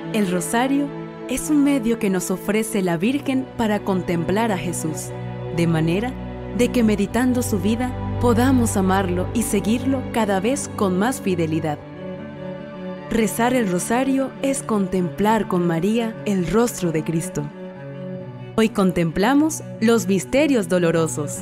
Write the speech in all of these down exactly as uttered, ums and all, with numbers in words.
El rosario es un medio que nos ofrece la Virgen para contemplar a Jesús, de manera de que meditando su vida podamos amarlo y seguirlo cada vez con más fidelidad. Rezar el rosario es contemplar con María el rostro de Cristo. Hoy contemplamos los misterios dolorosos.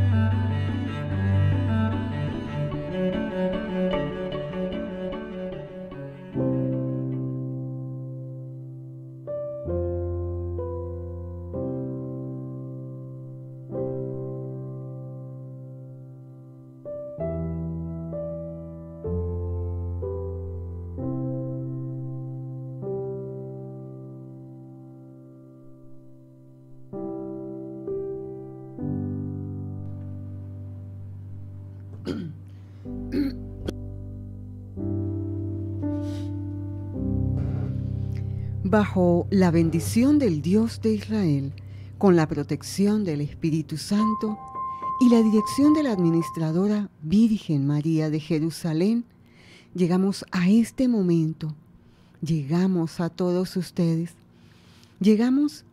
Bajo la bendición del Dios de Israel, con la protección del Espíritu Santo y la dirección de la administradora Virgen María de Jerusalén, llegamos a este momento, llegamos a todos ustedes, llegamos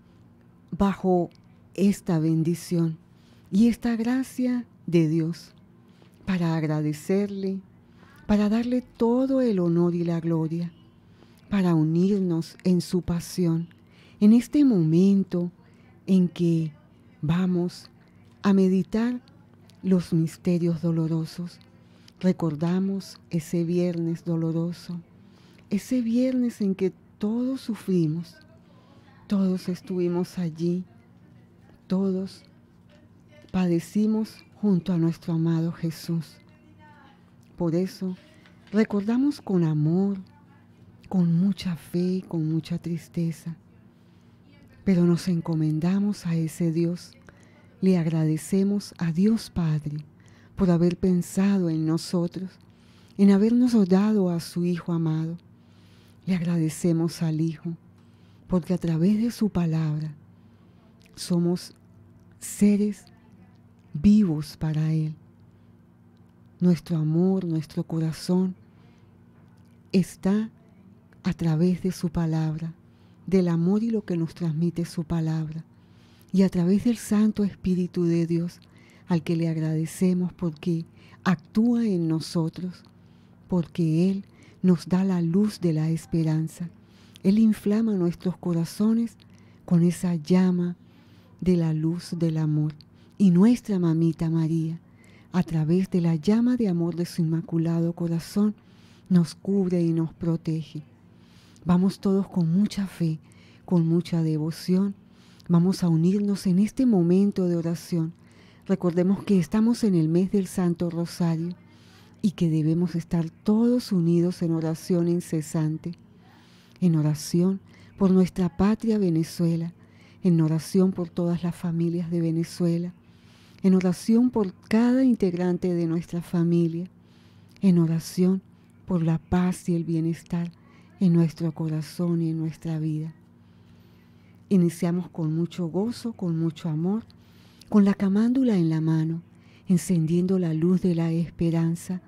bajo esta bendición y esta gracia de Dios para agradecerle, para darle todo el honor y la gloria, para unirnos en su pasión, en este momento en que vamos a meditar los misterios dolorosos. Recordamos ese viernes doloroso, ese viernes en que todos sufrimos, todos estuvimos allí, todos padecimos junto a nuestro amado Jesús. Por eso recordamos con amor, con mucha fe, con mucha tristeza, pero nos encomendamos a ese Dios. Le agradecemos a Dios Padre por haber pensado en nosotros, en habernos dado a su Hijo amado. Le agradecemos al Hijo porque a través de su palabra somos seres vivos para Él. Nuestro amor, nuestro corazón está a través de su palabra, del amor y lo que nos transmite su palabra, y a través del Santo Espíritu de Dios, al que le agradecemos porque actúa en nosotros, porque Él nos da la luz de la esperanza. Él inflama nuestros corazones con esa llama de la luz del amor. Y nuestra mamita María, a través de la llama de amor de su inmaculado corazón, nos cubre y nos protege. Vamos todos con mucha fe, con mucha devoción. Vamos a unirnos en este momento de oración. Recordemos que estamos en el mes del Santo Rosario y que debemos estar todos unidos en oración incesante, en oración por nuestra patria Venezuela, en oración por todas las familias de Venezuela, en oración por cada integrante de nuestra familia, en oración por la paz y el bienestar en nuestro corazón y en nuestra vida. Iniciamos con mucho gozo, con mucho amor, con la camándula en la mano, encendiendo la luz de la esperanza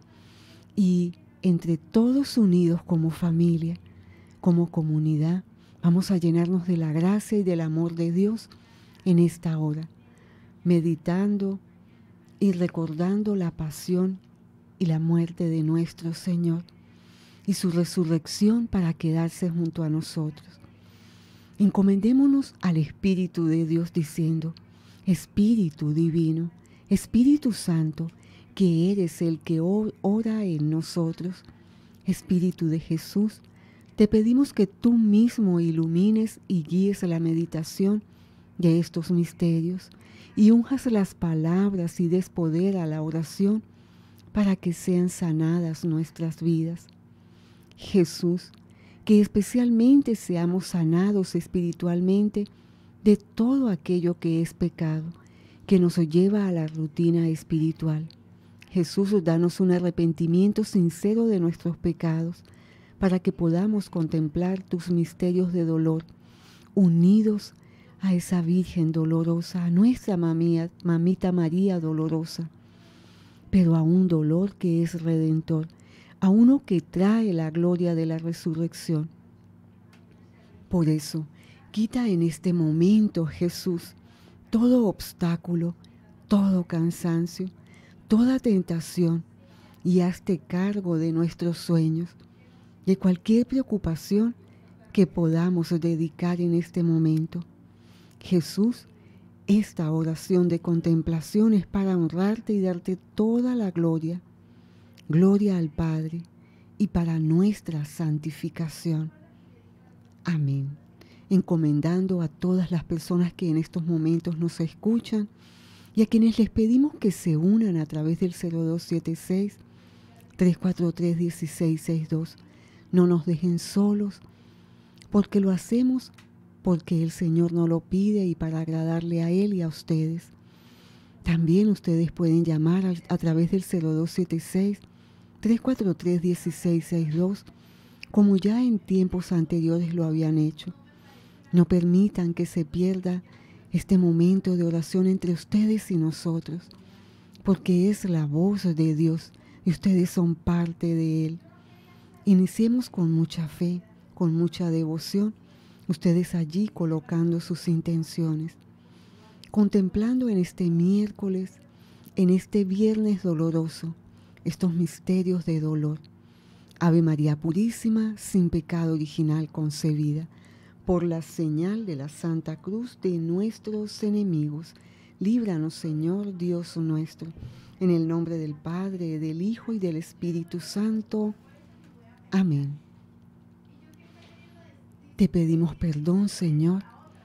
y entre todos unidos como familia, como comunidad, vamos a llenarnos de la gracia y del amor de Dios en esta hora, meditando y recordando la pasión y la muerte de nuestro Señor y su resurrección para quedarse junto a nosotros. Encomendémonos al Espíritu de Dios diciendo: Espíritu Divino, Espíritu Santo, que eres el que ora en nosotros, Espíritu de Jesús, te pedimos que tú mismo ilumines y guíes la meditación de estos misterios y unjas las palabras y des poder a la oración para que sean sanadas nuestras vidas. Jesús, que especialmente seamos sanados espiritualmente de todo aquello que es pecado, que nos lleva a la rutina espiritual. Jesús, danos un arrepentimiento sincero de nuestros pecados, para que podamos contemplar tus misterios de dolor, unidos a esa Virgen dolorosa, a nuestra mamía, mamita María dolorosa, pero a un dolor que es redentor, a uno que trae la gloria de la resurrección. Por eso, quita en este momento, Jesús, todo obstáculo, todo cansancio, toda tentación, y hazte cargo de nuestros sueños, de cualquier preocupación que podamos dedicar en este momento. Jesús, esta oración de contemplación es para honrarte y darte toda la gloria, gloria al Padre, y para nuestra santificación. Amén. Encomendando a todas las personas que en estos momentos nos escuchan y a quienes les pedimos que se unan a través del cero dos siete seis, tres cuatro tres, uno seis seis dos. No nos dejen solos, porque lo hacemos porque el Señor nos lo pide y para agradarle a Él y a ustedes. También ustedes pueden llamar a, a través del cero dos siete seis, tres cuatro tres, uno seis seis dos, como ya en tiempos anteriores lo habían hecho. No permitan que se pierda este momento de oración entre ustedes y nosotros, porque es la voz de Dios y ustedes son parte de Él. Iniciemos con mucha fe, con mucha devoción, ustedes allí colocando sus intenciones, contemplando en este miércoles, en este viernes doloroso, estos misterios de dolor. Ave María Purísima, sin pecado original concebida, por la señal de la Santa Cruz de nuestros enemigos, líbranos, Señor Dios nuestro, en el nombre del Padre, del Hijo y del Espíritu Santo. Amén. Te pedimos perdón, Señor,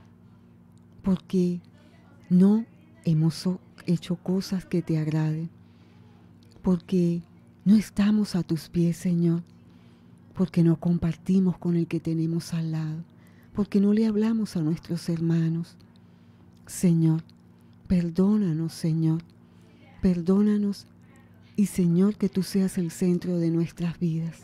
porque no hemos hecho cosas que te agraden, porque no estamos a tus pies, Señor, porque no compartimos con el que tenemos al lado, porque no le hablamos a nuestros hermanos. Señor, perdónanos, Señor, perdónanos y, Señor, que tú seas el centro de nuestras vidas.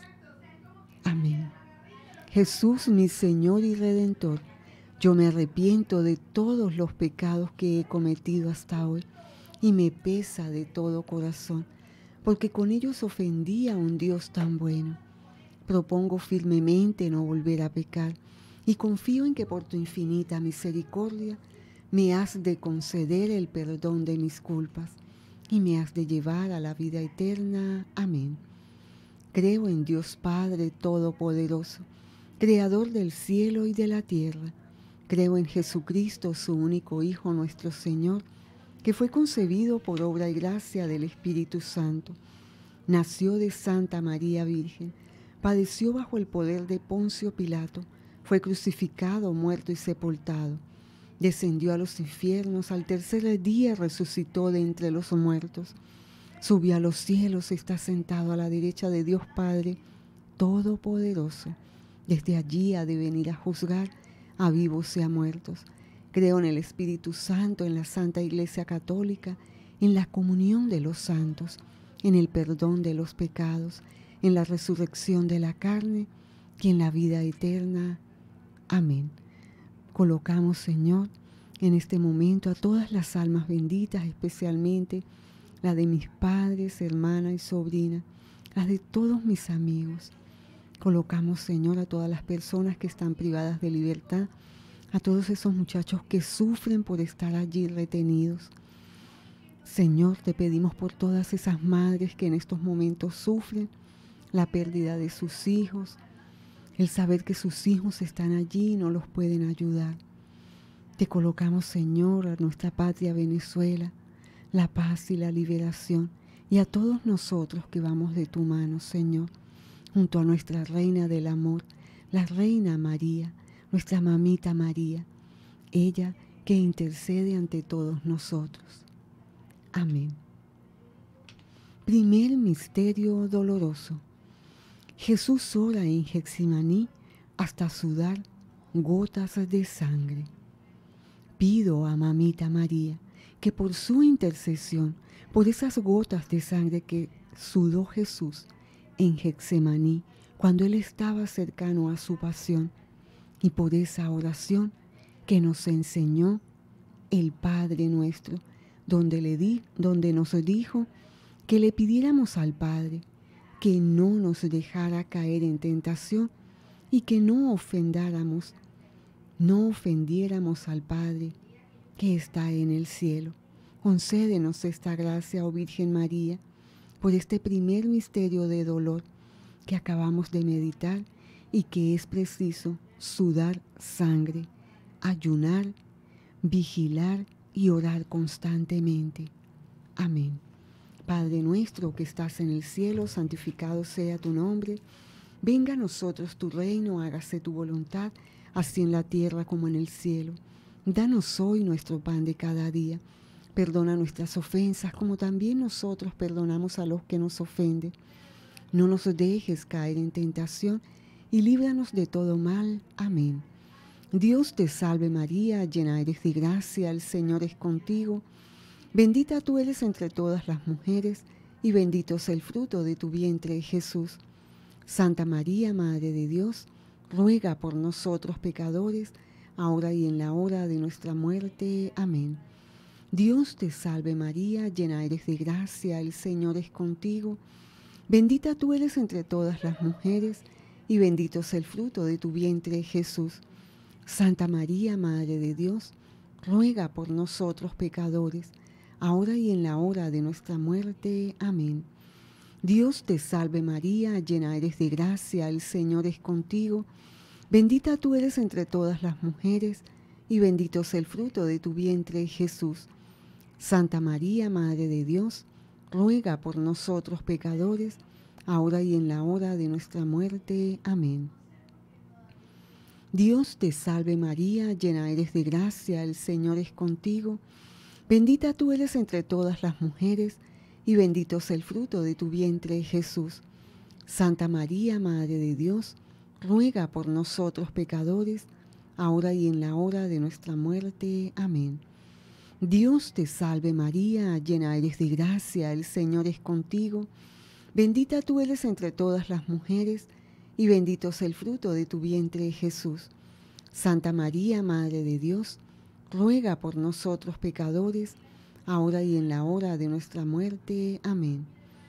Amén. Jesús, mi Señor y Redentor, yo me arrepiento de todos los pecados que he cometido hasta hoy y me pesa de todo corazón, porque con ellos ofendí a un Dios tan bueno. Propongo firmemente no volver a pecar y confío en que por tu infinita misericordia me has de conceder el perdón de mis culpas y me has de llevar a la vida eterna. Amén. Creo en Dios Padre Todopoderoso, Creador del cielo y de la tierra. Creo en Jesucristo, su único Hijo, nuestro Señor, que fue concebido por obra y gracia del Espíritu Santo. Nació de Santa María Virgen, padeció bajo el poder de Poncio Pilato, fue crucificado, muerto y sepultado. Descendió a los infiernos, al tercer día resucitó de entre los muertos. Subió a los cielos, está sentado a la derecha de Dios Padre Todopoderoso. Desde allí ha de venir a juzgar a vivos y a muertos. Creo en el Espíritu Santo, en la Santa Iglesia Católica, en la comunión de los santos, en el perdón de los pecados, en la resurrección de la carne y en la vida eterna. Amén. Colocamos, Señor, en este momento a todas las almas benditas, especialmente la de mis padres, hermana y sobrina, las de todos mis amigos. Colocamos, Señor, a todas las personas que están privadas de libertad, a todos esos muchachos que sufren por estar allí retenidos. Señor, te pedimos por todas esas madres que en estos momentos sufren la pérdida de sus hijos, el saber que sus hijos están allí y no los pueden ayudar. Te colocamos, Señor, a nuestra patria Venezuela, la paz y la liberación, y a todos nosotros que vamos de tu mano, Señor, junto a nuestra Reina del Amor, la Reina María, nuestra Mamita María, ella que intercede ante todos nosotros. Amén. Primer misterio doloroso. Jesús ora en Getsemaní hasta sudar gotas de sangre. Pido a Mamita María que por su intercesión, por esas gotas de sangre que sudó Jesús en Getsemaní cuando Él estaba cercano a su pasión, y por esa oración que nos enseñó el Padre nuestro, donde, le di, donde nos dijo que le pidiéramos al Padre que no nos dejara caer en tentación y que no ofendáramos no ofendiéramos al Padre que está en el cielo. Concédenos esta gracia, oh Virgen María, por este primer misterio de dolor que acabamos de meditar y que es preciso sudar sangre, ayunar, vigilar y orar constantemente. Amén. Padre nuestro que estás en el cielo, santificado sea tu nombre. Venga a nosotros tu reino, hágase tu voluntad, así en la tierra como en el cielo. Danos hoy nuestro pan de cada día. Perdona nuestras ofensas, como también nosotros perdonamos a los que nos ofenden. No nos dejes caer en tentación, y líbranos de todo mal. Amén. Dios te salve María, llena eres de gracia, el Señor es contigo. Bendita tú eres entre todas las mujeres, y bendito es el fruto de tu vientre, Jesús. Santa María, Madre de Dios, ruega por nosotros pecadores, ahora y en la hora de nuestra muerte. Amén. Dios te salve María, llena eres de gracia, el Señor es contigo. Bendita tú eres entre todas las mujeres, y bendito es el fruto de tu vientre, Jesús. Santa María, Madre de Dios, ruega por nosotros pecadores, ahora y en la hora de nuestra muerte. Amén. Dios te salve María, llena eres de gracia, el Señor es contigo. Bendita tú eres entre todas las mujeres, y bendito es el fruto de tu vientre, Jesús. Santa María, Madre de Dios, ruega por nosotros pecadores, ahora y en la hora de nuestra muerte. Amén. Dios te salve María, llena eres de gracia, el Señor es contigo. Bendita tú eres entre todas las mujeres, y bendito es el fruto de tu vientre, Jesús. Santa María, Madre de Dios, ruega por nosotros pecadores, ahora y en la hora de nuestra muerte. Amén. Dios te salve María, llena eres de gracia, el Señor es contigo. Bendita tú eres entre todas las mujeres, y bendito es el fruto de tu vientre, Jesús. Santa María, Madre de Dios, ruega por nosotros pecadores, ahora y en la hora de nuestra muerte. Amén.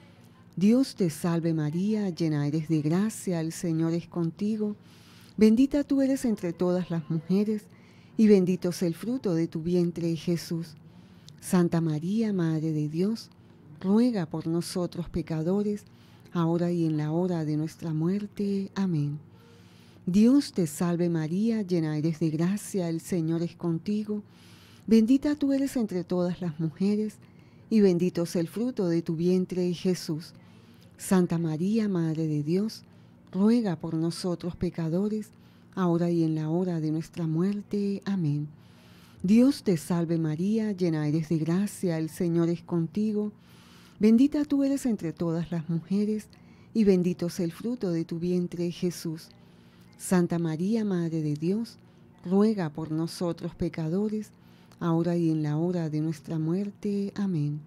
Dios te salve María, llena eres de gracia, el Señor es contigo. Bendita tú eres entre todas las mujeres, y bendito es el fruto de tu vientre, Jesús. Santa María, Madre de Dios, ruega por nosotros pecadores, ahora y en la hora de nuestra muerte. Amén. Dios te salve María, llena eres de gracia, el Señor es contigo. Bendita tú eres entre todas las mujeres, y bendito es el fruto de tu vientre, Jesús. Santa María, Madre de Dios, ruega por nosotros pecadores, ahora y en la hora de nuestra muerte. Amén. Dios te salve María, llena eres de gracia, el Señor es contigo. Bendita tú eres entre todas las mujeres, y bendito es el fruto de tu vientre, Jesús. Santa María, Madre de Dios, ruega por nosotros pecadores, ahora y en la hora de nuestra muerte. Amén.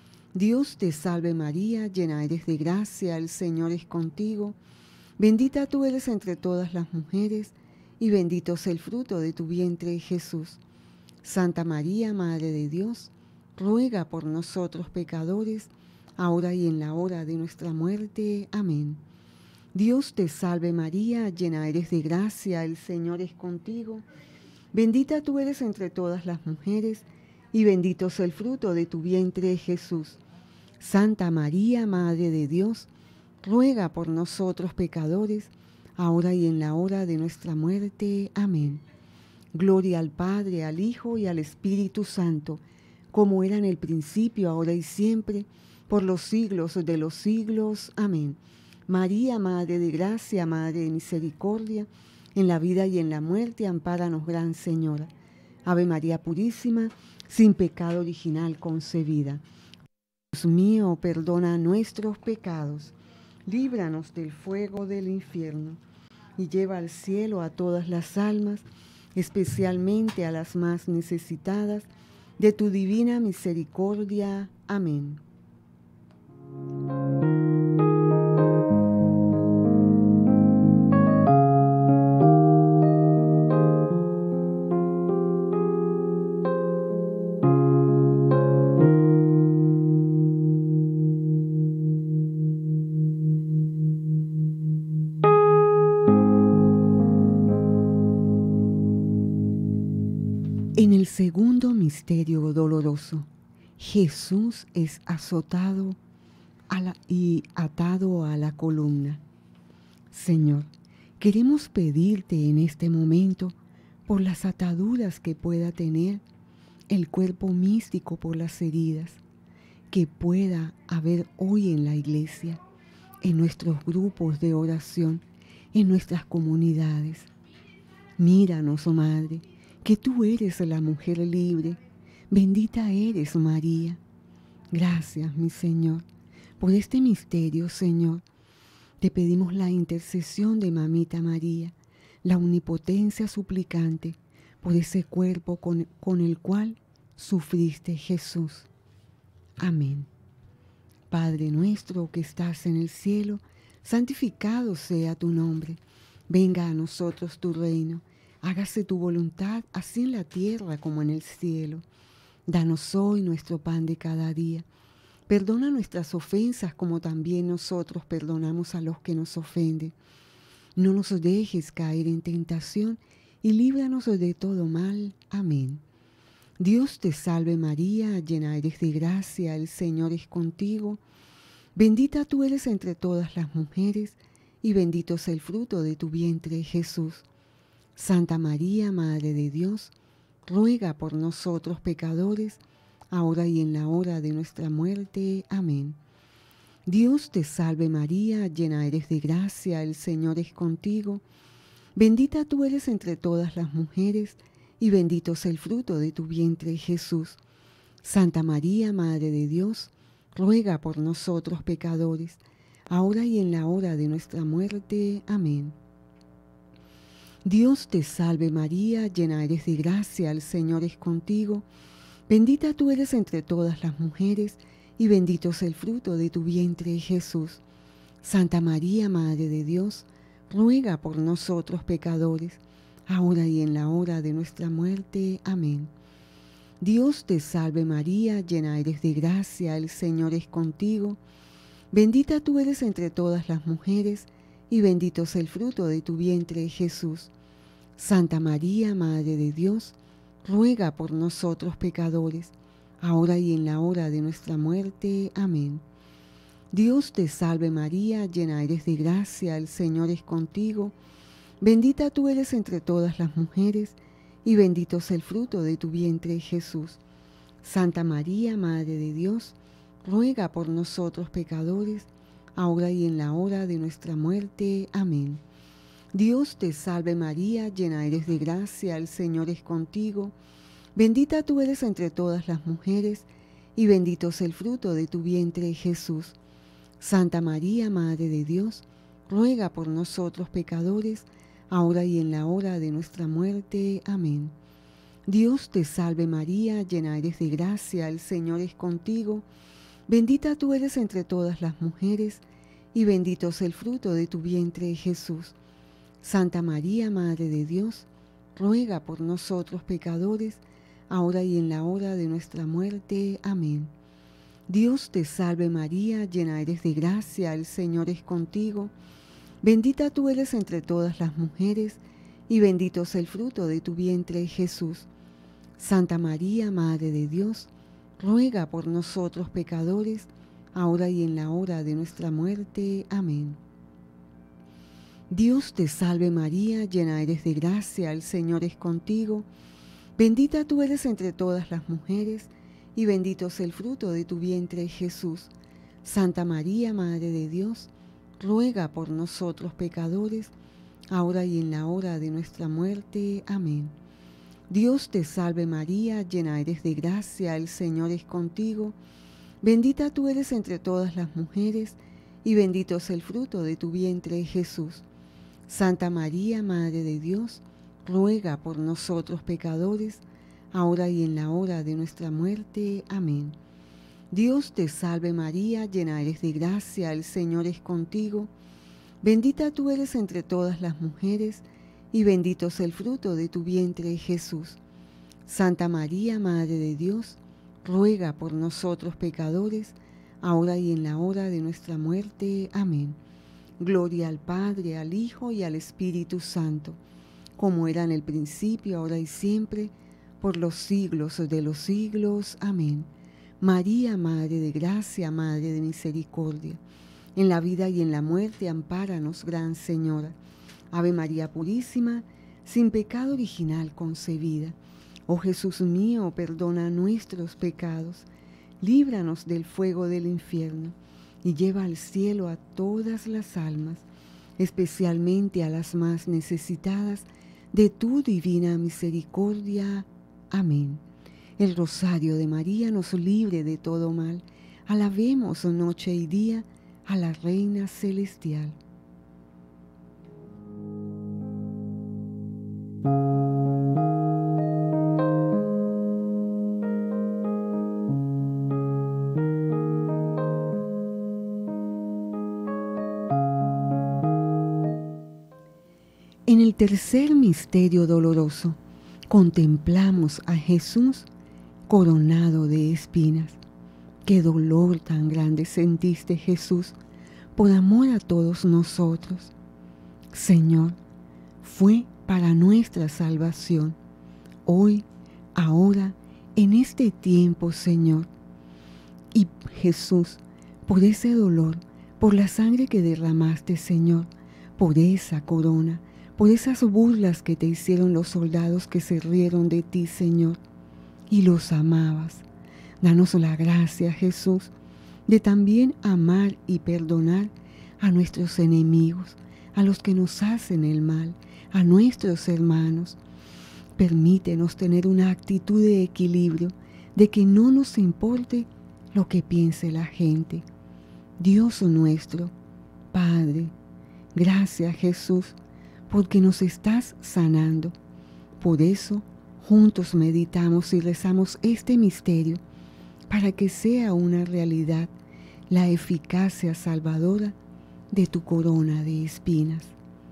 Dios te salve María, llena eres de gracia, el Señor es contigo. Bendita tú eres entre todas las mujeres, y bendito es el fruto de tu vientre, Jesús. Santa María, Madre de Dios, ruega por nosotros pecadores, ahora y en la hora de nuestra muerte. Amén. Dios te salve María, llena eres de gracia, el Señor es contigo. Bendita tú eres entre todas las mujeres, y bendito es el fruto de tu vientre, Jesús. Santa María, Madre de Dios, ruega por nosotros pecadores, ahora y en la hora de nuestra muerte. Amén. Gloria al Padre, al Hijo y al Espíritu Santo, como era en el principio, ahora y siempre, por los siglos de los siglos. Amén. María, Madre de Gracia, Madre de Misericordia, en la vida y en la muerte, ampáranos, Gran Señora. Ave María Purísima, sin pecado original concebida. Dios mío, perdona nuestros pecados, líbranos del fuego del infierno, y lleva al cielo a todas las almas, especialmente a las más necesitadas de tu divina misericordia. Amén. En el segundo misterio doloroso, Jesús es azotado a la, y atado a la columna. Señor, queremos pedirte en este momento por las ataduras que pueda tener el cuerpo místico por las heridas, que pueda haber hoy en la iglesia, en nuestros grupos de oración, en nuestras comunidades. Míranos, oh Madre, que tú eres la mujer libre. Bendita eres, María. Gracias, mi Señor, por este misterio, Señor. Te pedimos la intercesión de Mamita María, la omnipotencia suplicante, por ese cuerpo con, con el cual sufriste, Jesús. Amén. Padre nuestro que estás en el cielo, santificado sea tu nombre. Venga a nosotros tu reino. Hágase tu voluntad, así en la tierra como en el cielo. Danos hoy nuestro pan de cada día. Perdona nuestras ofensas como también nosotros perdonamos a los que nos ofenden. No nos dejes caer en tentación y líbranos de todo mal. Amén. Dios te salve María, llena eres de gracia, el Señor es contigo. Bendita tú eres entre todas las mujeres y bendito es el fruto de tu vientre, Jesús. Santa María, Madre de Dios, ruega por nosotros pecadores, ahora y en la hora de nuestra muerte. Amén. Dios te salve María, llena eres de gracia, el Señor es contigo. Bendita tú eres entre todas las mujeres, y bendito es el fruto de tu vientre, Jesús. Santa María, Madre de Dios, ruega por nosotros pecadores, ahora y en la hora de nuestra muerte. Amén. Dios te salve María, llena eres de gracia, el Señor es contigo. Bendita tú eres entre todas las mujeres, y bendito es el fruto de tu vientre, Jesús. Santa María, Madre de Dios, ruega por nosotros pecadores, ahora y en la hora de nuestra muerte. Amén. Dios te salve María, llena eres de gracia, el Señor es contigo. Bendita tú eres entre todas las mujeres, y bendito es el fruto de tu vientre, Jesús. Santa María, Madre de Dios, ruega por nosotros pecadores, ahora y en la hora de nuestra muerte. Amén. Dios te salve María, llena eres de gracia, el Señor es contigo. Bendita tú eres entre todas las mujeres, y bendito es el fruto de tu vientre, Jesús. Santa María, Madre de Dios, ruega por nosotros pecadores, ahora y en la hora de nuestra muerte. Amén. Dios te salve María, llena eres de gracia, el Señor es contigo. Bendita tú eres entre todas las mujeres, y bendito es el fruto de tu vientre, Jesús. Santa María, Madre de Dios, ruega por nosotros pecadores, ahora y en la hora de nuestra muerte. Amén. Dios te salve María, llena eres de gracia, el Señor es contigo. Bendita tú eres entre todas las mujeres, y bendito es el fruto de tu vientre, Jesús. Santa María, Madre de Dios, ruega por nosotros pecadores, ahora y en la hora de nuestra muerte. Amén. Dios te salve María, llena eres de gracia, el Señor es contigo. Bendita tú eres entre todas las mujeres, y bendito es el fruto de tu vientre, Jesús. Santa María, Madre de Dios, ruega por nosotros pecadores, ahora y en la hora de nuestra muerte. Amén. Dios te salve María, llena eres de gracia, el Señor es contigo. Bendita tú eres entre todas las mujeres, y bendito es el fruto de tu vientre, Jesús. Santa María, Madre de Dios, ruega por nosotros pecadores, ahora y en la hora de nuestra muerte. Amén. Dios te salve María, llena eres de gracia, el Señor es contigo. Bendita tú eres entre todas las mujeres, y bendito es el fruto de tu vientre, Jesús. Santa María, Madre de Dios, ruega por nosotros pecadores, ahora y en la hora de nuestra muerte. Amén. Dios te salve María, llena eres de gracia, el Señor es contigo. Bendita tú eres entre todas las mujeres, y bendito es el fruto de tu vientre, Jesús. Santa María, Madre de Dios, ruega por nosotros pecadores, ahora y en la hora de nuestra muerte. Amén. Gloria al Padre, al Hijo y al Espíritu Santo, como era en el principio, ahora y siempre, por los siglos de los siglos. Amén. María, Madre de Gracia, Madre de Misericordia, en la vida y en la muerte, ampáranos, Gran Señora. Ave María Purísima, sin pecado original concebida. Oh Jesús mío, perdona nuestros pecados, líbranos del fuego del infierno, y lleva al cielo a todas las almas, especialmente a las más necesitadas de tu divina misericordia. Amén. El rosario de María nos libre de todo mal. Alabemos noche y día a la Reina Celestial. En el tercer misterio doloroso, contemplamos a Jesús coronado de espinas. Qué dolor tan grande sentiste, Jesús, por amor a todos nosotros. Señor, fue para nuestra salvación. Hoy, ahora, en este tiempo, Señor. Y Jesús, por ese dolor, por la sangre que derramaste, Señor, por esa corona, por esas burlas que te hicieron los soldados que se rieron de ti, Señor, y los amabas. Danos la gracia, Jesús, de también amar y perdonar a nuestros enemigos, a los que nos hacen el mal, a nuestros hermanos. Permítenos tener una actitud de equilibrio, de que no nos importe lo que piense la gente. Dios nuestro, Padre, gracias, Jesús, porque nos estás sanando. Por eso, juntos meditamos y rezamos este misterio, para que sea una realidad la eficacia salvadora de tu corona de espinas.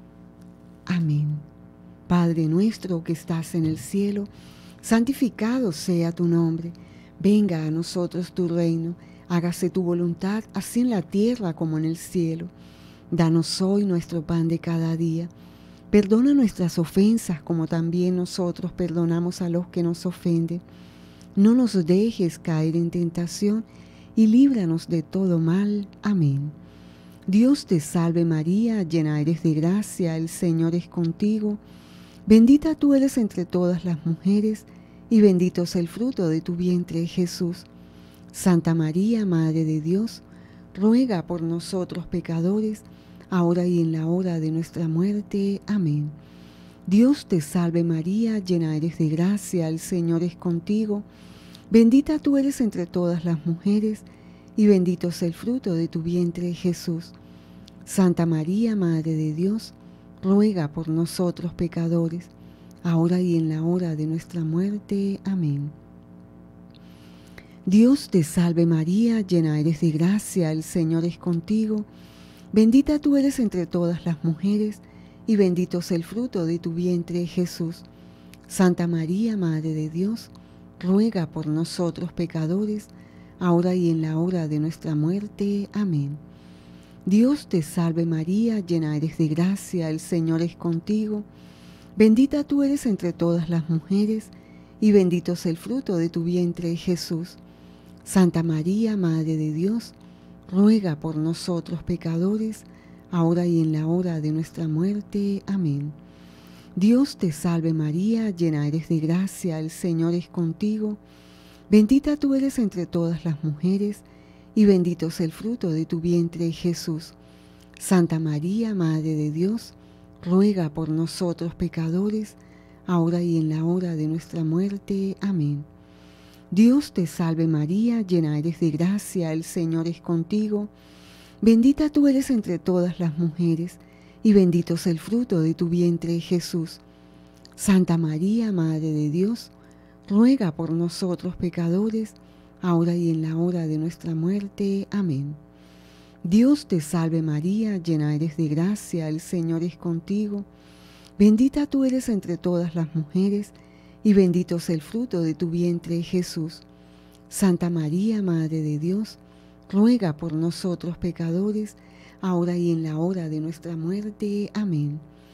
Amén. Padre nuestro que estás en el cielo, santificado sea tu nombre. Venga a nosotros tu reino, hágase tu voluntad, así en la tierra como en el cielo. Danos hoy nuestro pan de cada día. Perdona nuestras ofensas como también nosotros perdonamos a los que nos ofenden. No nos dejes caer en tentación y líbranos de todo mal. Amén. Dios te salve María, llena eres de gracia, el Señor es contigo. Bendita tú eres entre todas las mujeres y bendito es el fruto de tu vientre, Jesús. Santa María, Madre de Dios, ruega por nosotros pecadores, ahora y en la hora de nuestra muerte. Amén. Dios te salve María, llena eres de gracia, el Señor es contigo. Bendita tú eres entre todas las mujeres, y bendito es el fruto de tu vientre, Jesús. Santa María, Madre de Dios, ruega por nosotros pecadores, ahora y en la hora de nuestra muerte. Amén. Dios te salve María, llena eres de gracia, el Señor es contigo. Bendita tú eres entre todas las mujeres, y bendito es el fruto de tu vientre, Jesús. Santa María, Madre de Dios, ruega por nosotros pecadores, ahora y en la hora de nuestra muerte. Amén. Dios te salve María, llena eres de gracia, el Señor es contigo. Bendita tú eres entre todas las mujeres, y bendito es el fruto de tu vientre, Jesús. Santa María, Madre de Dios, ruega por nosotros pecadores, ahora y en la hora de nuestra muerte. Amén. Dios te salve María, llena eres de gracia, el Señor es contigo. Bendita tú eres entre todas las mujeres, y bendito es el fruto de tu vientre, Jesús. Santa María, Madre de Dios, ruega por nosotros pecadores, ahora y en la hora de nuestra muerte. Amén. Dios te salve María, llena eres de gracia, el Señor es contigo. Bendita tú eres entre todas las mujeres, y bendito es el fruto de tu vientre, Jesús. Santa María, Madre de Dios, ruega por nosotros pecadores, ahora y en la hora de nuestra muerte. Amén. Dios te salve María, llena eres de gracia, el Señor es contigo. Bendita tú eres entre todas las mujeres, y bendito es el fruto de tu vientre, Jesús. Santa María, Madre de Dios, ruega por nosotros pecadores, ahora y en la hora de nuestra muerte. Amén.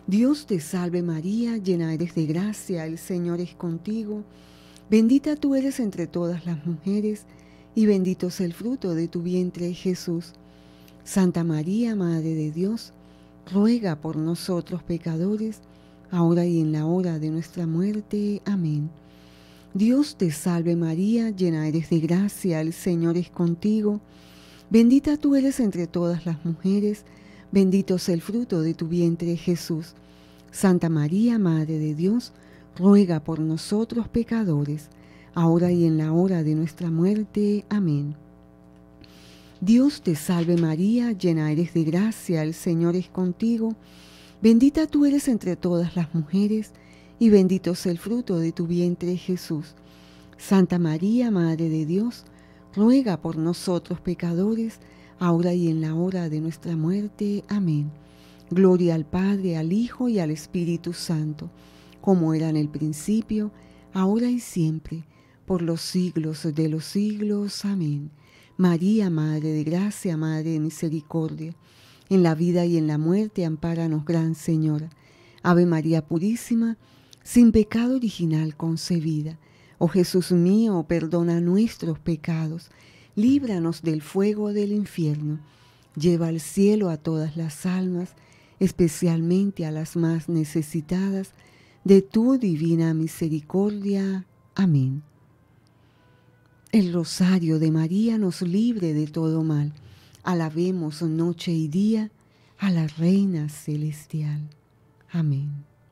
Dios te salve María, llena eres de gracia, el Señor es contigo. Bendita tú eres entre todas las mujeres, y bendito es el fruto de tu vientre, Jesús. Santa María, Madre de Dios, ruega por nosotros pecadores, ahora y en la hora de nuestra muerte. Amén. Dios te salve María, llena eres de gracia, el Señor es contigo. Bendita tú eres entre todas las mujeres, bendito es el fruto de tu vientre, Jesús. Santa María, Madre de Dios, ruega por nosotros pecadores, ahora y en la hora de nuestra muerte. Amén. Dios te salve María, llena eres de gracia, el Señor es contigo. Bendita tú eres entre todas las mujeres, y bendito es el fruto de tu vientre, Jesús. Santa María, Madre de Dios, ruega por nosotros pecadores, ahora y en la hora de nuestra muerte. Amén. Gloria al Padre, al Hijo y al Espíritu Santo, como era en el principio, ahora y siempre, por los siglos de los siglos. Amén. María, Madre de Gracia, Madre de Misericordia, en la vida y en la muerte, ampáranos, Gran Señora. Ave María Purísima, sin pecado original concebida. Oh Jesús mío, perdona nuestros pecados, líbranos del fuego del infierno, lleva al cielo a todas las almas, especialmente a las más necesitadas de tu divina misericordia. Amén. El rosario de María nos libre de todo mal. Alabemos noche y día a la Reina Celestial. Amén.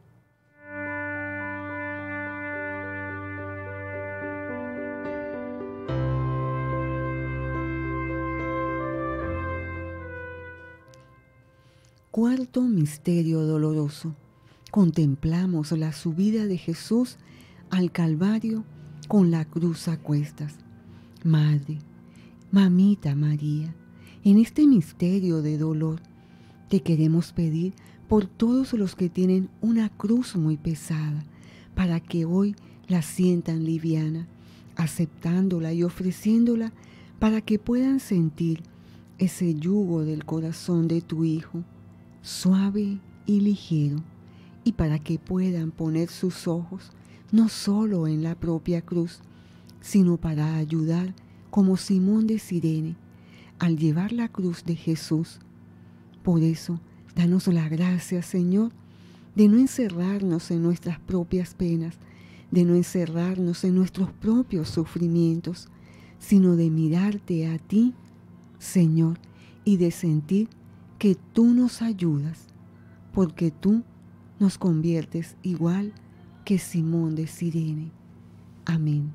Cuarto misterio doloroso. Contemplamos la subida de Jesús al Calvario con la cruz a cuestas. Madre, Mamita María, en este misterio de dolor te queremos pedir por todos los que tienen una cruz muy pesada, para que hoy la sientan liviana, aceptándola y ofreciéndola para que puedan sentir ese yugo del corazón de tu Hijo, suave y ligero, y para que puedan poner sus ojos no solo en la propia cruz, sino para ayudar como Simón de Cirene al llevar la cruz de Jesús. Por eso, danos la gracia, Señor, de no encerrarnos en nuestras propias penas, de no encerrarnos en nuestros propios sufrimientos, sino de mirarte a ti, Señor, y de sentir que tú nos ayudas, porque tú nos conviertes igual que Simón de Cirene. Amén.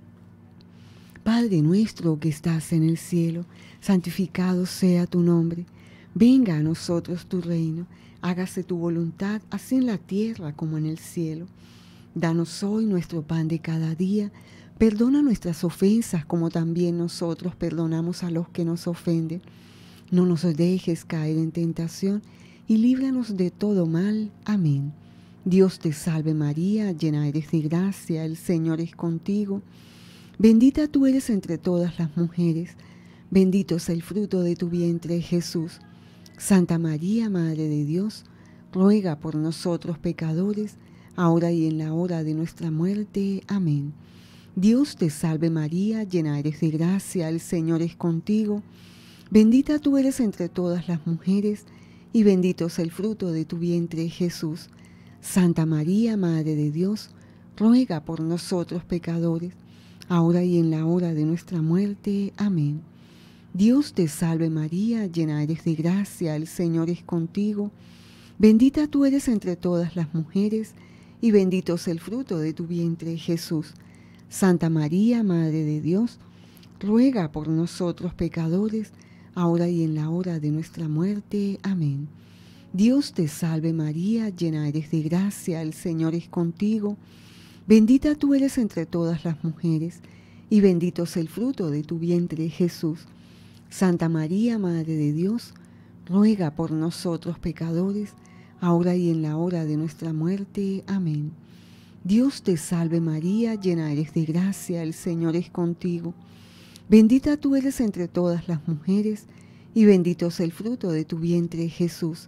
Padre nuestro que estás en el cielo, santificado sea tu nombre. Venga a nosotros tu reino, hágase tu voluntad, así en la tierra como en el cielo. Danos hoy nuestro pan de cada día, perdona nuestras ofensas como también nosotros perdonamos a los que nos ofenden. No nos dejes caer en tentación y líbranos de todo mal. Amén. Dios te salve María, llena eres de gracia, el Señor es contigo. Bendita tú eres entre todas las mujeres, bendito es el fruto de tu vientre, Jesús. Santa María, Madre de Dios, ruega por nosotros pecadores, ahora y en la hora de nuestra muerte. Amén. Dios te salve María, llena eres de gracia, el Señor es contigo. Bendita tú eres entre todas las mujeres, y bendito es el fruto de tu vientre, Jesús. Santa María, Madre de Dios, ruega por nosotros pecadores, ahora y en la hora de nuestra muerte. Amén. Dios te salve María, llena eres de gracia, el Señor es contigo. Bendita tú eres entre todas las mujeres, y bendito es el fruto de tu vientre, Jesús. Santa María, Madre de Dios, ruega por nosotros pecadores, ahora y en la hora de nuestra muerte. Amén. Dios te salve María, llena eres de gracia, el Señor es contigo. Bendita tú eres entre todas las mujeres, y bendito es el fruto de tu vientre, Jesús. Santa María, Madre de Dios, ruega por nosotros pecadores, ahora y en la hora de nuestra muerte. Amén. Dios te salve María, llena eres de gracia, el Señor es contigo. Bendita tú eres entre todas las mujeres, y bendito es el fruto de tu vientre, Jesús.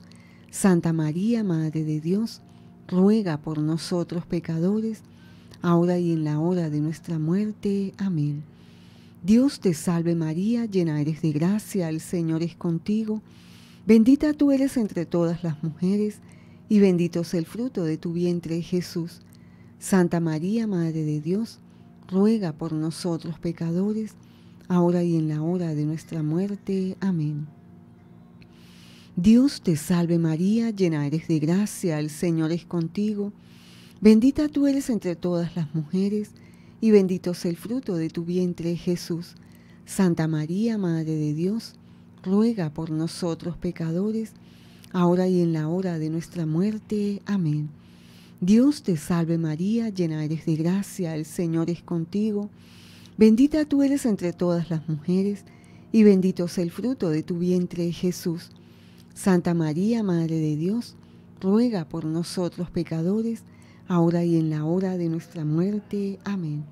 Santa María, Madre de Dios, ruega por nosotros pecadores, ahora y en la hora de nuestra muerte. Amén. Dios te salve María, llena eres de gracia, el Señor es contigo. Bendita tú eres entre todas las mujeres, y bendito es el fruto de tu vientre, Jesús. Santa María, Madre de Dios, ruega por nosotros pecadores, ahora y en la hora de nuestra muerte. Amén. Dios te salve María, llena eres de gracia, el Señor es contigo. Bendita tú eres entre todas las mujeres, y bendito es el fruto de tu vientre, Jesús. Santa María, Madre de Dios, ruega por nosotros pecadores, ahora y en la hora de nuestra muerte. Amén. Dios te salve María, llena eres de gracia, el Señor es contigo. Bendita tú eres entre todas las mujeres, y bendito es el fruto de tu vientre, Jesús. Santa María, Madre de Dios, ruega por nosotros pecadores, ahora y en la hora de nuestra muerte. Amén.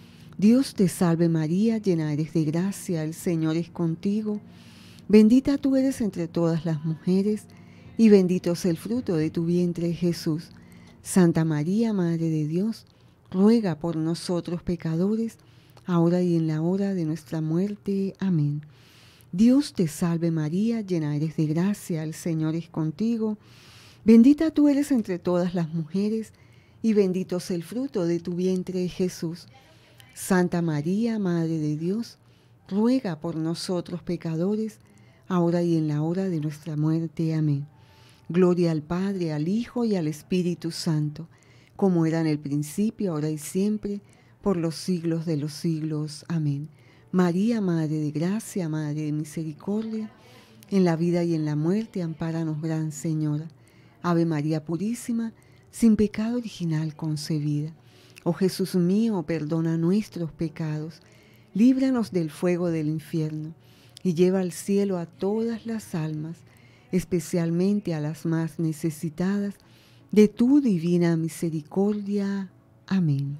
Dios te salve María, llena eres de gracia, el Señor es contigo. Bendita tú eres entre todas las mujeres, y bendito es el fruto de tu vientre, Jesús. Santa María, Madre de Dios, ruega por nosotros pecadores, ahora y en la hora de nuestra muerte. Amén. Dios te salve María, llena eres de gracia, el Señor es contigo. Bendita tú eres entre todas las mujeres, y bendito es el fruto de tu vientre, Jesús. Santa María, Madre de Dios, ruega por nosotros pecadores, ahora y en la hora de nuestra muerte. Amén. Gloria al Padre, al Hijo y al Espíritu Santo, como era en el principio, ahora y siempre, por los siglos de los siglos. Amén. María, Madre de Gracia, Madre de Misericordia, en la vida y en la muerte, ampáranos, Gran Señora. Ave María Purísima, sin pecado original concebida. Oh Jesús mío, perdona nuestros pecados, líbranos del fuego del infierno, y lleva al cielo a todas las almas, especialmente a las más necesitadas de tu divina misericordia. Amén.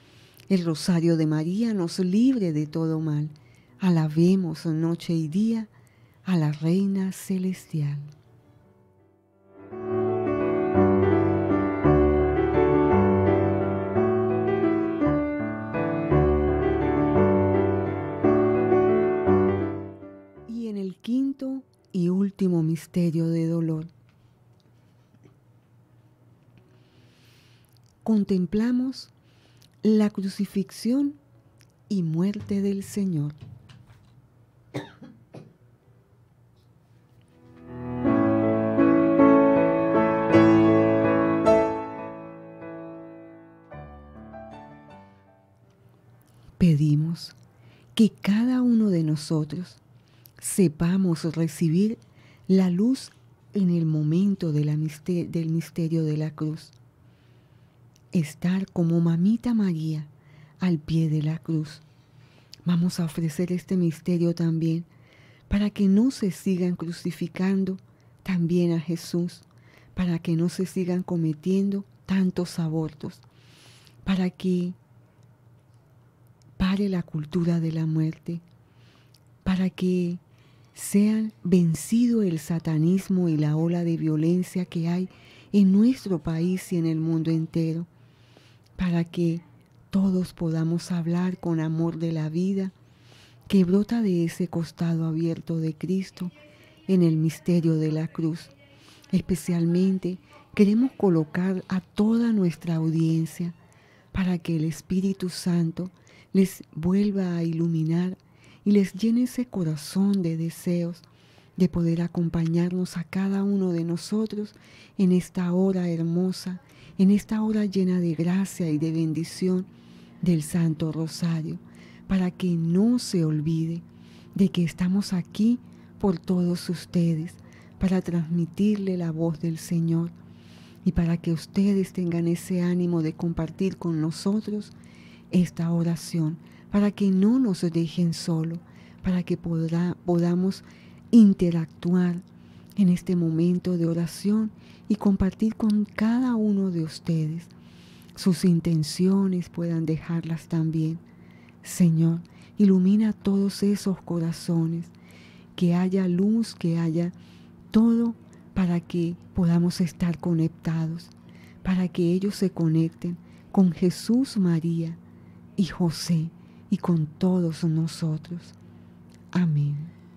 El rosario de María nos libre de todo mal. Alabemos noche y día a la Reina Celestial. Y en el quinto y último misterio de dolor, contemplamos la crucifixión y muerte del Señor. Pedimos que cada uno de nosotros sepamos recibir la luz en el momento de la mister- del misterio de la cruz. Estar como Mamita María al pie de la cruz. Vamos a ofrecer este misterio también para que no se sigan crucificando también a Jesús, para que no se sigan cometiendo tantos abortos, para que pare la cultura de la muerte, para que sean vencido el satanismo y la ola de violencia que hay en nuestro país y en el mundo entero, para que todos podamos hablar con amor de la vida que brota de ese costado abierto de Cristo en el misterio de la cruz. Especialmente queremos colocar a toda nuestra audiencia para que el Espíritu Santo les vuelva a iluminar y les llene ese corazón de deseos de poder acompañarnos a cada uno de nosotros en esta hora hermosa, en esta hora llena de gracia y de bendición del Santo Rosario, para que no se olvide de que estamos aquí por todos ustedes, para transmitirle la voz del Señor y para que ustedes tengan ese ánimo de compartir con nosotros esta oración, para que no nos dejen solo, para que podrá, podamos interactuar en este momento de oración y compartir con cada uno de ustedes. Sus intenciones puedan dejarlas también. Señor, ilumina todos esos corazones, que haya luz, que haya todo para que podamos estar conectados, para que ellos se conecten con Jesús, María y José y con todos nosotros. Amén.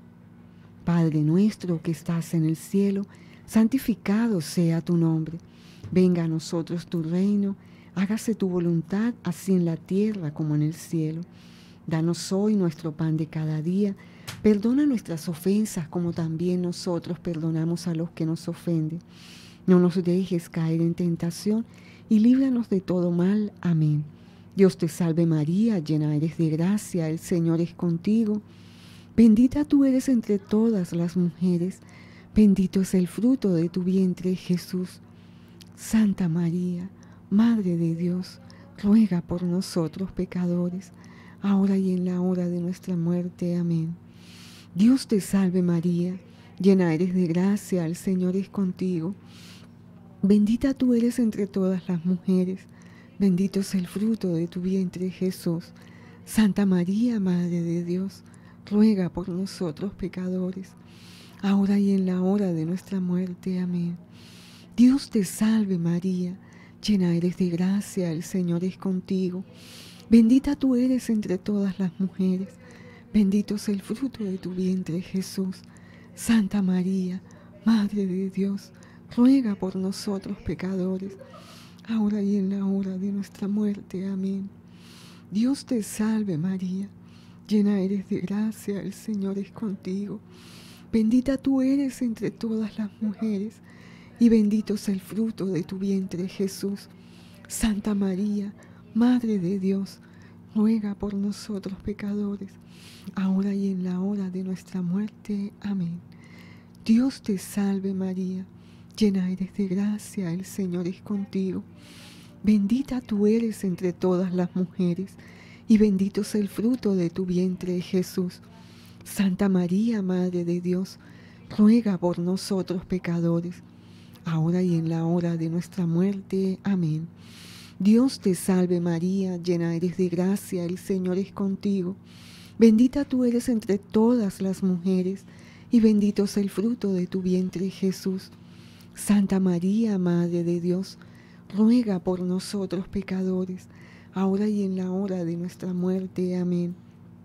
Padre nuestro que estás en el cielo, santificado sea tu nombre. Venga a nosotros tu reino, hágase tu voluntad, así en la tierra como en el cielo. Danos hoy nuestro pan de cada día. Perdona nuestras ofensas como también nosotros perdonamos a los que nos ofenden. No nos dejes caer en tentación y líbranos de todo mal. Amén. Dios te salve María, llena eres de gracia, el Señor es contigo. Bendita tú eres entre todas las mujeres, bendito es el fruto de tu vientre, Jesús. Santa María, Madre de Dios, ruega por nosotros pecadores, ahora y en la hora de nuestra muerte. Amén. Dios te salve María, llena eres de gracia, el Señor es contigo. Bendita tú eres entre todas las mujeres, bendito es el fruto de tu vientre, Jesús. Santa María, Madre de Dios, ruega por nosotros pecadores, ahora y en la hora de nuestra muerte. Amén. Dios te salve María, llena eres de gracia, el Señor es contigo. Bendita tú eres entre todas las mujeres, bendito es el fruto de tu vientre, Jesús. Santa María, Madre de Dios, ruega por nosotros pecadores, ahora y en la hora de nuestra muerte. Amén. Dios te salve María, llena eres de gracia, el Señor es contigo. Bendita tú eres entre todas las mujeres, y bendito es el fruto de tu vientre, Jesús. Santa María, Madre de Dios, ruega por nosotros pecadores, ahora y en la hora de nuestra muerte. Amén. Dios te salve María, llena eres de gracia, el Señor es contigo. Bendita tú eres entre todas las mujeres, y bendito es el fruto de tu vientre, Jesús. Santa María, Madre de Dios, ruega por nosotros pecadores, ahora y en la hora de nuestra muerte. Amén. Dios te salve María, llena eres de gracia, el Señor es contigo. Bendita tú eres entre todas las mujeres, y bendito es el fruto de tu vientre, Jesús. Santa María, Madre de Dios, ruega por nosotros pecadores, ahora y en la hora de nuestra muerte. Amén.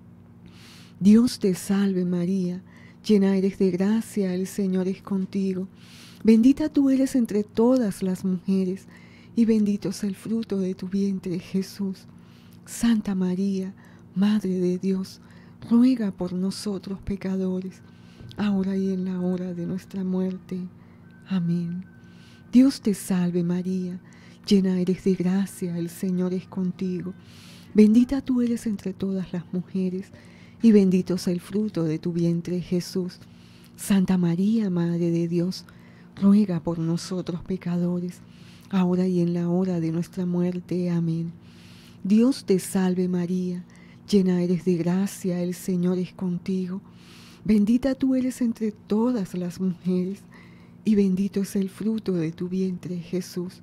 Dios te salve María, llena eres de gracia, el Señor es contigo. Bendita tú eres entre todas las mujeres, y bendito es el fruto de tu vientre, Jesús. Santa María, Madre de Dios, ruega por nosotros pecadores, ahora y en la hora de nuestra muerte. Amén. Dios te salve María, llena eres de gracia, el Señor es contigo. Bendita tú eres entre todas las mujeres, y bendito es el fruto de tu vientre, Jesús. Santa María, Madre de Dios, ruega por nosotros pecadores, ahora y en la hora de nuestra muerte. Amén. Dios te salve María, llena eres de gracia, el Señor es contigo. Bendita tú eres entre todas las mujeres, y bendito es el fruto de tu vientre, Jesús.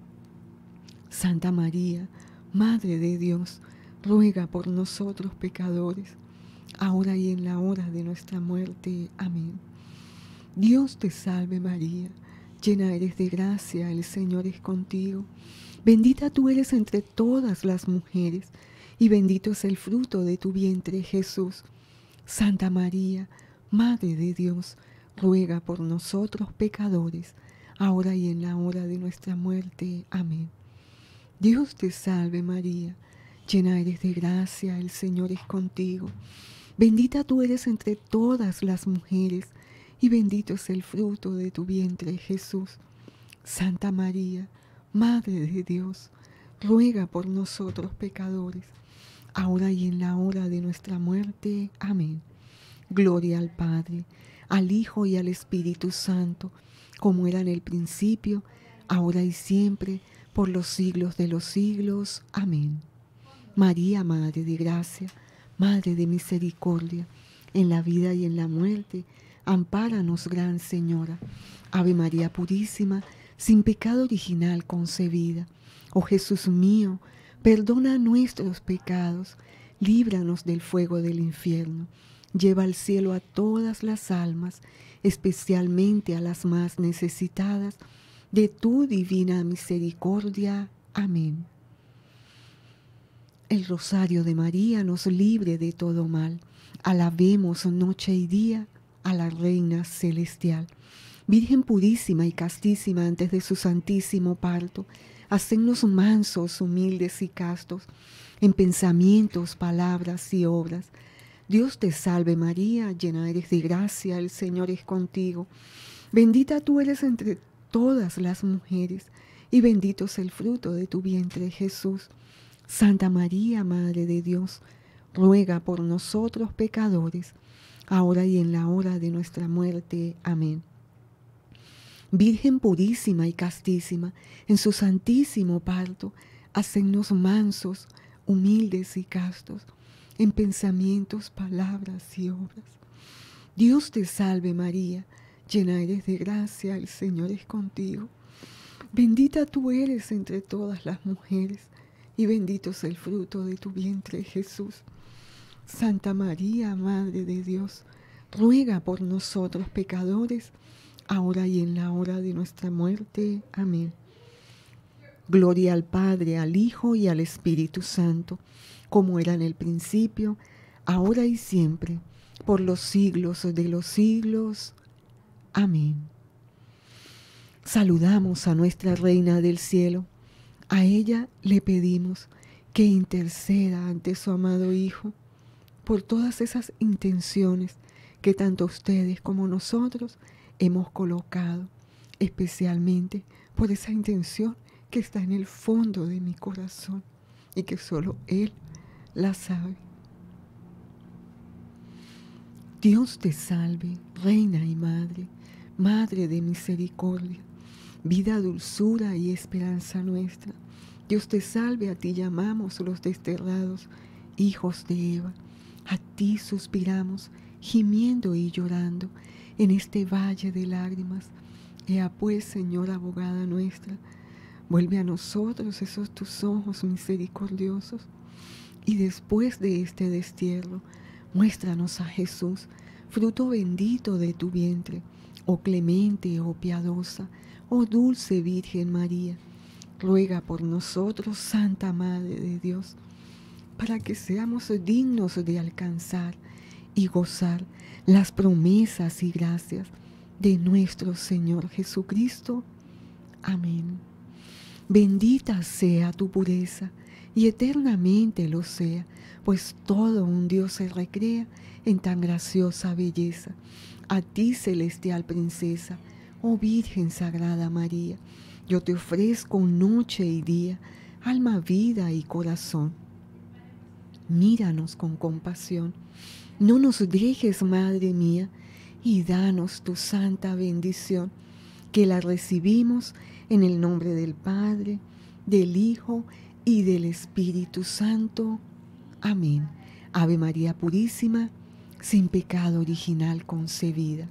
Santa María, Madre de Dios, ruega por nosotros pecadores, ahora y en la hora de nuestra muerte. Amén. Dios te salve María, llena eres de gracia, el Señor es contigo. Bendita tú eres entre todas las mujeres, y bendito es el fruto de tu vientre, Jesús. Santa María, Madre de Dios, ruega por nosotros pecadores, ahora y en la hora de nuestra muerte. Amén. Dios te salve María, llena eres de gracia, el Señor es contigo. Bendita tú eres entre todas las mujeres, y bendito es el fruto de tu vientre, Jesús. Santa María, Madre de Dios, ruega por nosotros pecadores, ahora y en la hora de nuestra muerte. Amén. Gloria al Padre, al Hijo y al Espíritu Santo, como era en el principio, ahora y siempre, por los siglos de los siglos. Amén. María, Madre de Gracia, Madre de Misericordia, en la vida y en la muerte, ampáranos, Gran Señora. Ave María Purísima, sin pecado original concebida. Oh Jesús mío, perdona nuestros pecados, líbranos del fuego del infierno, lleva al cielo a todas las almas, especialmente a las más necesitadas de tu divina misericordia. Amén. El rosario de María nos libre de todo mal. Alabemos noche y día a la Reina Celestial. Virgen purísima y castísima antes de su santísimo parto, hacennos mansos, humildes y castos, en pensamientos, palabras y obras. Dios te salve María, llena eres de gracia, el Señor es contigo. Bendita tú eres entre todas las mujeres, y bendito es el fruto de tu vientre, Jesús. Santa María, Madre de Dios, ruega por nosotros pecadores, ahora y en la hora de nuestra muerte. Amén. Virgen purísima y castísima, en su santísimo parto, hacennos mansos, humildes y castos, en pensamientos, palabras y obras. Dios te salve María, llena eres de gracia, el Señor es contigo. Bendita tú eres entre todas las mujeres, y bendito es el fruto de tu vientre, Jesús. Santa María, Madre de Dios, ruega por nosotros pecadores, ahora y en la hora de nuestra muerte. Amén. Gloria al Padre, al Hijo y al Espíritu Santo, como era en el principio, ahora y siempre, por los siglos de los siglos. Amén. Saludamos a nuestra Reina del Cielo. A ella le pedimos que interceda ante su amado Hijo por todas esas intenciones que tanto ustedes como nosotros hemos colocado, especialmente por esa intención que está en el fondo de mi corazón y que solo Él la sabe. Dios te salve, Reina y Madre, Madre de misericordia, vida, dulzura y esperanza nuestra. Dios te salve, a ti llamamos los desterrados, hijos de Eva. A ti suspiramos, gimiendo y llorando, en este valle de lágrimas. Ea pues, Señora abogada nuestra, vuelve a nosotros esos tus ojos misericordiosos, y después de este destierro, muéstranos a Jesús, fruto bendito de tu vientre, oh clemente, oh piadosa, oh dulce Virgen María. Ruega por nosotros, Santa Madre de Dios, para que seamos dignos de alcanzar y gozar las promesas y gracias de nuestro Señor Jesucristo. Amén. Bendita sea tu pureza, y eternamente lo sea, pues todo un Dios se recrea en tan graciosa belleza. A ti, celestial princesa, oh Virgen Sagrada María, yo te ofrezco noche y día, alma, vida y corazón. Míranos con compasión, no nos dejes, Madre mía, y danos tu santa bendición, que la recibimos en el nombre del Padre, del Hijo y del Espíritu Santo. Amén. Ave María Purísima, sin pecado original concebida.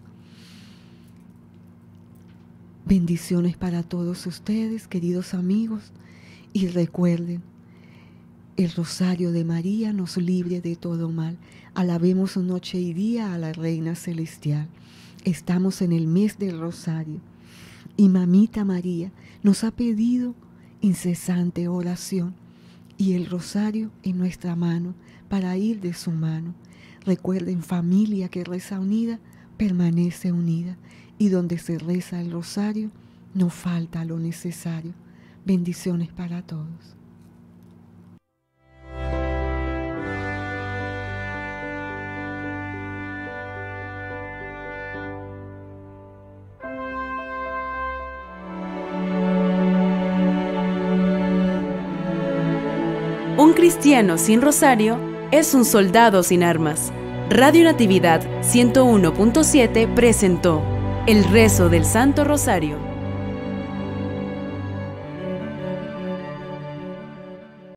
Bendiciones para todos ustedes, queridos amigos, y recuerden, el rosario de María nos libre de todo mal. Alabemos noche y día a la Reina Celestial. Estamos en el mes del rosario, y Mamita María nos ha pedido incesante oración, y el rosario en nuestra mano para ir de su mano. Recuerden, familia que reza unida, permanece unida, y donde se reza el rosario, no falta lo necesario. Bendiciones para todos. Un cristiano sin rosario es un soldado sin armas. Radio Natividad ciento uno punto siete presentó El Rezo del Santo Rosario.